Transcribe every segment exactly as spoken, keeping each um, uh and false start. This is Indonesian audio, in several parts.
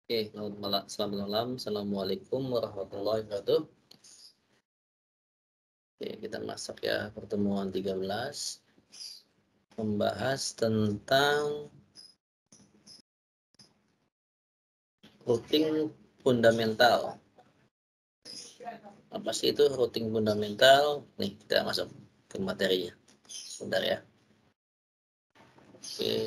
Oke, selamat malam, selamat malam. Assalamualaikum warahmatullahi wabarakatuh. Oke, kita masuk ya pertemuan tiga belas, membahas tentang routing fundamental. Apa sih itu routing fundamental? Nih, kita masuk ke materinya. Sebentar ya. Oke.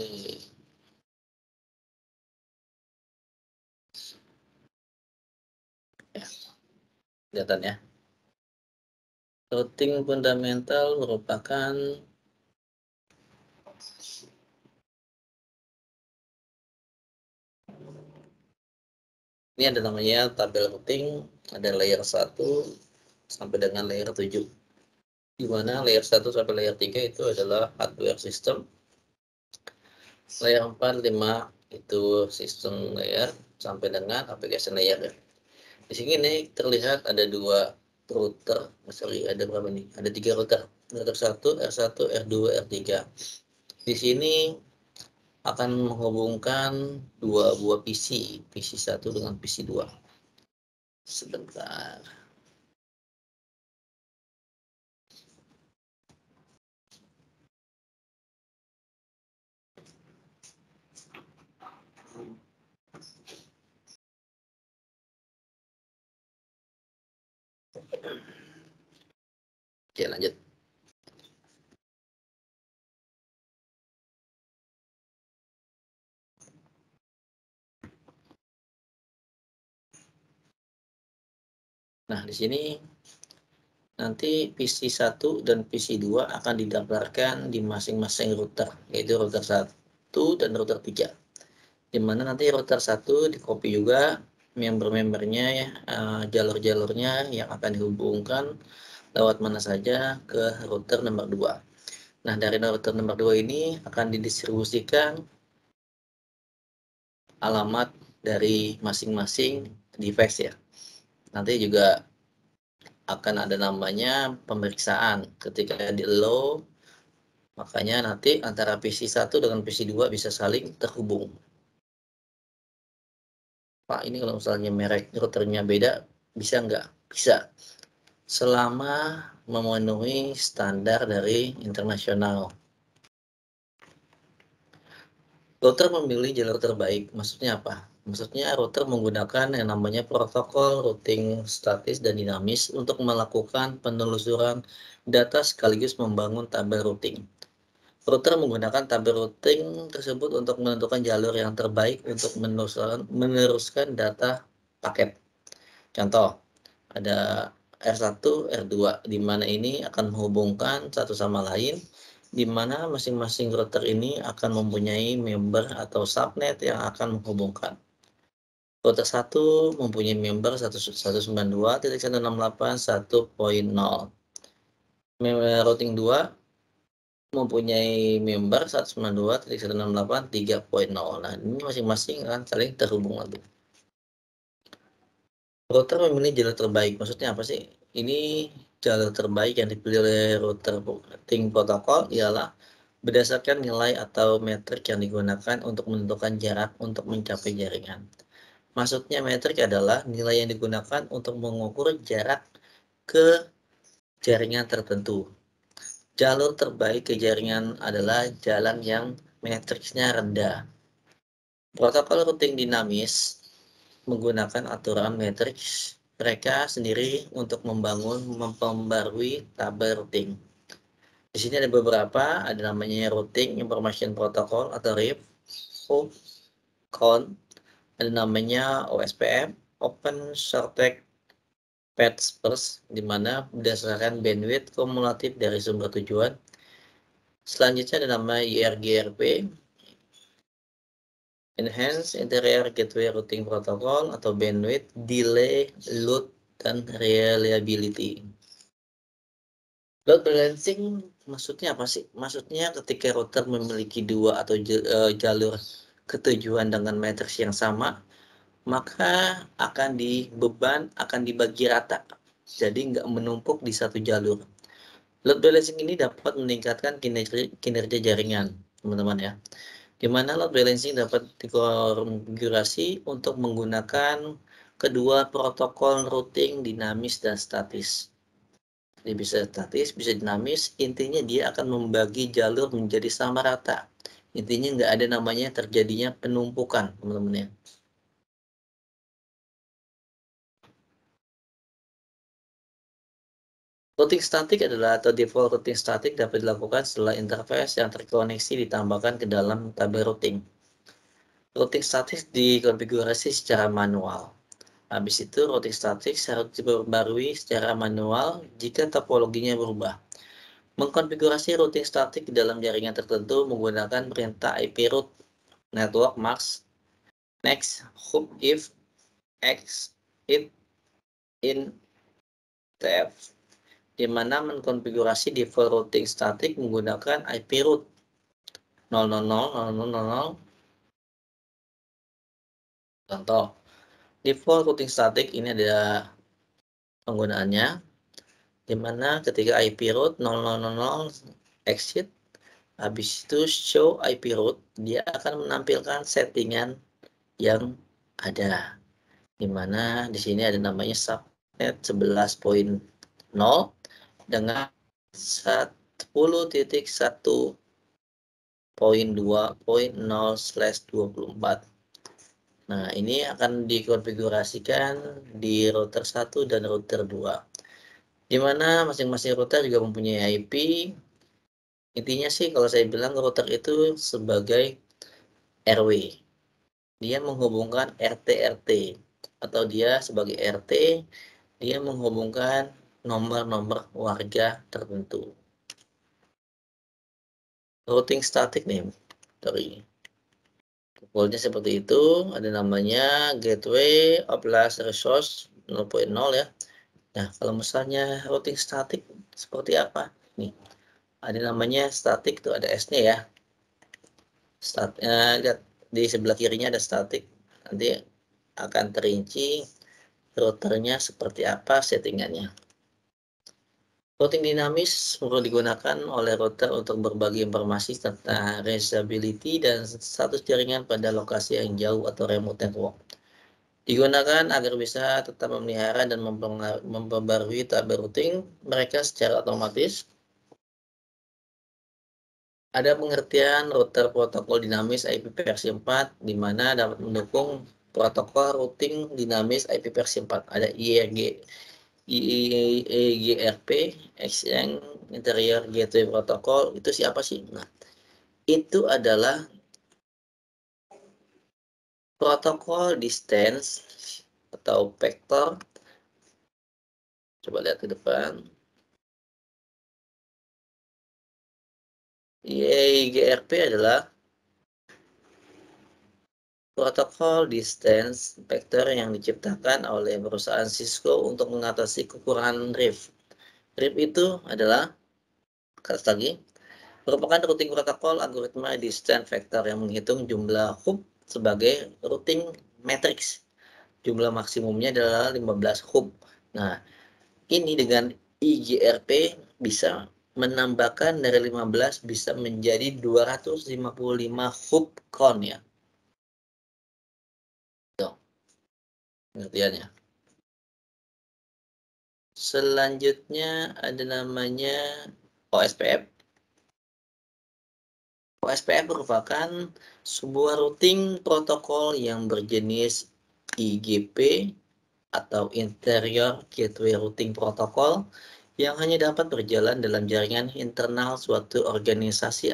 Ya, kelihatan ya. Routing fundamental merupakan ini ada namanya tabel routing, ada layer satu sampai dengan layer tujuh. Di mana layer satu sampai layer tiga itu adalah hardware system. Layer empat, lima itu sistem layer sampai dengan application layer ya. Di sini nih terlihat ada dua router, sorry ada berapa nih? Ada tiga router, router satu, R satu, R dua, R tiga. Di sini akan menghubungkan dua buah P C, P C satu dengan P C dua. Sebentar. Oke, lanjut. Nah, di sini nanti P C satu dan P C dua akan didaftarkan di masing-masing router, yaitu router satu dan router tiga. Di mana nanti router satu di copy juga member-membernya ya, uh, jalur-jalurnya yang akan dihubungkan lewat mana saja ke router nomor dua. Nah, dari router nomor dua ini akan didistribusikan alamat dari masing-masing device ya. Nanti juga akan ada namanya pemeriksaan ketika di allow, makanya nanti antara P C satu dengan P C dua bisa saling terhubung. Pak, ini kalau misalnya merek routernya beda, bisa nggak? Bisa. Selama memenuhi standar dari internasional. Router memilih jalur terbaik, maksudnya apa? Maksudnya router menggunakan yang namanya protokol routing statis dan dinamis untuk melakukan penelusuran data sekaligus membangun tabel routing. Router menggunakan tabel routing tersebut untuk menentukan jalur yang terbaik untuk meneruskan, meneruskan data paket. Contoh, ada R satu, R dua, di mana ini akan menghubungkan satu sama lain, di mana masing-masing router ini akan mempunyai member atau subnet yang akan menghubungkan. Router satu mempunyai member seratus sembilan puluh dua titik seratus enam puluh delapan titik satu titik nol. Routing dua mempunyai member seratus sembilan puluh dua titik seratus enam puluh delapan titik tiga titik nol. Nah, ini masing-masing akan saling terhubung nanti. Router memilih jalur terbaik, maksudnya apa sih? Ini jalur terbaik yang dipilih oleh router routing protokol ialah berdasarkan nilai atau metrik yang digunakan untuk menentukan jarak untuk mencapai jaringan. Maksudnya metrik adalah nilai yang digunakan untuk mengukur jarak ke jaringan tertentu. Jalur terbaik ke jaringan adalah jalan yang matriksnya rendah. Protokol routing dinamis menggunakan aturan matriks mereka sendiri untuk membangun memperbarui tabel routing. Di sini ada beberapa, ada namanya Routing Information Protocol atau R I P, O P, C O N, ada namanya O S P F, Open Shortcut Path First, di mana berdasarkan bandwidth kumulatif dari sumber tujuan. Selanjutnya ada nama I R G R P, Enhance Interior Gateway Routing Protocol atau Bandwidth, Delay, Load, dan Reliability. Load balancing maksudnya apa sih? Maksudnya ketika router memiliki dua atau jalur ketujuan dengan matriks yang sama, maka akan dibeban, akan dibagi rata. Jadi nggak menumpuk di satu jalur. Load balancing ini dapat meningkatkan kinerja, kinerja jaringan, teman-teman ya. di mana load balancing dapat dikonfigurasi untuk menggunakan kedua protokol routing dinamis dan statis. Jadi bisa statis, bisa dinamis, intinya dia akan membagi jalur menjadi sama rata. Intinya nggak ada namanya terjadinya penumpukan, teman-teman ya. Routing statik adalah atau default routing statik dapat dilakukan setelah interface yang terkoneksi ditambahkan ke dalam tabel routing. Routing statik dikonfigurasi secara manual. Habis itu routing statik harus diperbarui secara manual jika topologinya berubah. Mengkonfigurasi routing statik di dalam jaringan tertentu menggunakan perintah I P route network max next hook if x it in tf, di mana mengkonfigurasi default routing statik menggunakan I P route nol nol nol nol nol nol nol. Contoh, default routing statik ini ada penggunaannya, di mana ketika I P route nol nol nol nol exit, habis itu show I P route, dia akan menampilkan settingan yang ada, di mana di sini ada namanya subnet sebelas titik nol dengan sepuluh titik satu titik dua titik nol slash dua puluh empat. Nah, ini akan dikonfigurasikan di router satu dan router dua, di mana masing-masing router juga mempunyai I P. Intinya sih kalau saya bilang router itu sebagai R W. Dia menghubungkan R T R T, atau dia sebagai R T, dia menghubungkan nomor-nomor warga tertentu. Routing statik nih, sorry. Goalnya seperti itu, ada namanya gateway of last resource nol titik nol ya. Nah, kalau misalnya routing statik seperti apa? Nih, ada namanya statik tuh, ada S-nya ya. Start, eh, lihat di sebelah kirinya ada statik. Nanti akan terinci routernya seperti apa settingannya. Routing dinamis perlu digunakan oleh router untuk berbagi informasi tentang reliability dan status jaringan pada lokasi yang jauh atau remote network. Digunakan agar bisa tetap memelihara dan memperbarui tabel routing mereka secara otomatis. Ada pengertian router protokol dinamis I P versi empat, di mana dapat mendukung protokol routing dinamis I P versi empat. Ada I R G, I E G R P, Exchange Interior Gateway Protocol. Itu siapa sih? Nah, itu adalah protokol distance atau vektor. Coba lihat ke depan. I E G R P adalah protokol distance vector yang diciptakan oleh perusahaan Cisco untuk mengatasi kekurangan R I F. R I F itu adalah, kata lagi, merupakan routing protokol algoritma distance vector yang menghitung jumlah hub sebagai routing matrix. Jumlah maksimumnya adalah lima belas hub. Nah, ini dengan I G R P bisa menambahkan dari lima belas bisa menjadi dua ratus lima puluh lima hub count ya. Pengertiannya. Selanjutnya ada namanya O S P F. O S P F merupakan sebuah routing protokol yang berjenis I G P atau Interior Gateway Routing Protocol yang hanya dapat berjalan dalam jaringan internal suatu organisasi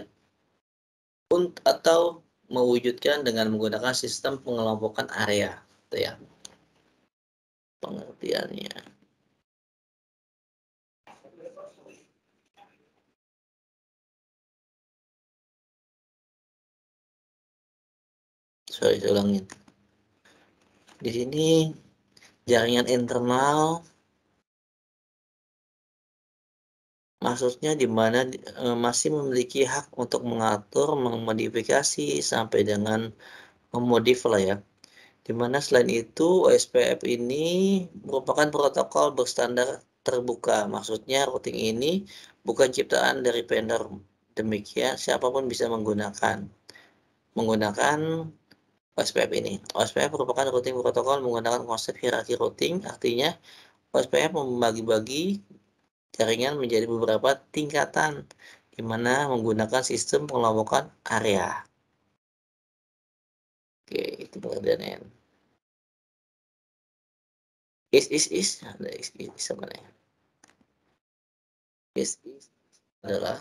atau mewujudkan dengan menggunakan sistem pengelompokan area. Itu ya pengertiannya. Sorry, saya ulangin. Di sini jaringan internal maksudnya di mana e, masih memiliki hak untuk mengatur, memodifikasi sampai dengan memodif lah ya. Dimana selain itu O S P F ini merupakan protokol berstandar terbuka. Maksudnya routing ini bukan ciptaan dari vendor. Demikian siapapun bisa menggunakan. menggunakan O S P F ini. O S P F merupakan routing protokol menggunakan konsep hierarki routing, artinya O S P F membagi-bagi jaringan menjadi beberapa tingkatan, di mana menggunakan sistem pengelompokan area. Oke, itu pengertiannya. Is, is, is, ada is, is, sama ya. Is, is adalah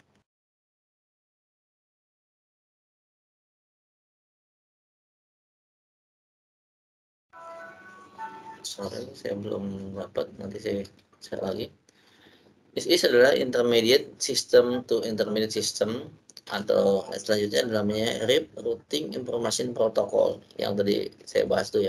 sorry, saya belum dapat, nanti saya share lagi. Is, is adalah intermediate system to intermediate system, atau selanjutnya namanya R I P, Routing Information Protocol, yang tadi saya bahas tuh ya.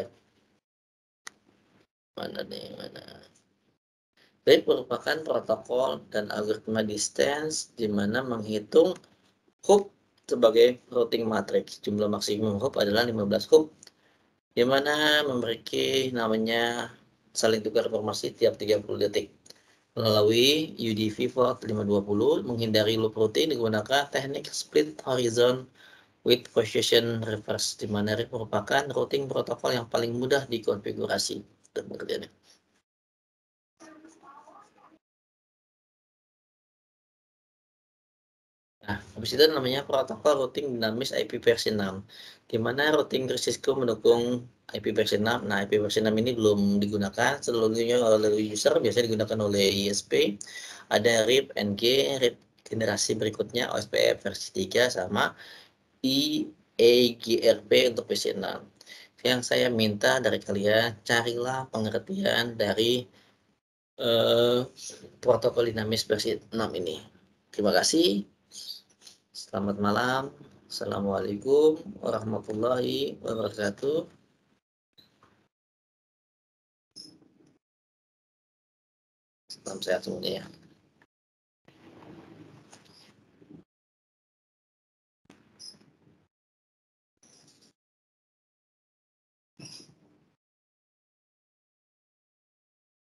Mana nih, mana? R I P merupakan protokol dan algoritma distance di mana menghitung hop sebagai routing matrix. Jumlah maksimum hop adalah lima belas hop, di mana memiliki namanya saling tukar informasi tiap tiga puluh detik. Melalui U D V port lima dua puluh, menghindari loop routing digunakan teknik split horizon with position reverse, di mana R I P merupakan routing protokol yang paling mudah dikonfigurasi. Dan pengertiannya. Nah, habis itu namanya protokol routing dinamis I P versi enam, di mana routing Cisco mendukung I P versi enam. Nah, I P versi enam ini belum digunakan seluruhnya oleh user, biasanya digunakan oleh I S P. Ada R I P N G, R I P generasi berikutnya, O S P F versi tiga, sama I A G R P untuk versi enam. Yang saya minta dari kalian, carilah pengertian dari eh, protokol dinamis versi enam ini. Terima kasih. Selamat malam. Assalamualaikum warahmatullahi wabarakatuh. Salam sehat semuanya ya.